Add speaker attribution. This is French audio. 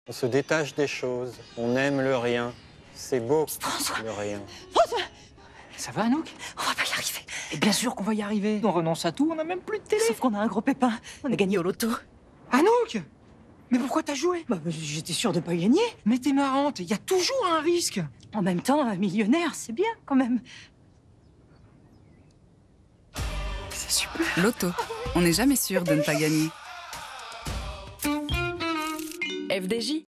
Speaker 1: On se détache des choses, on aime le rien. C'est beau,
Speaker 2: François.
Speaker 1: le rien.
Speaker 2: François,
Speaker 3: Ça va, Anouk?
Speaker 2: on va pas y arriver.
Speaker 3: Et bien sûr qu'on va y arriver. On renonce à tout, on n'a même plus de télé.
Speaker 2: Sauf qu'on a un gros pépin. On a gagné au loto.
Speaker 3: Anouk! Mais pourquoi t'as joué?
Speaker 2: Bah, j'étais sûre de pas gagner.
Speaker 3: Mais t'es marrante, il y a toujours un risque.
Speaker 2: En même temps, un millionnaire, c'est bien quand même.
Speaker 3: C'est super.
Speaker 4: Loto. On n'est jamais sûr de ne pas gagner.
Speaker 5: FDJ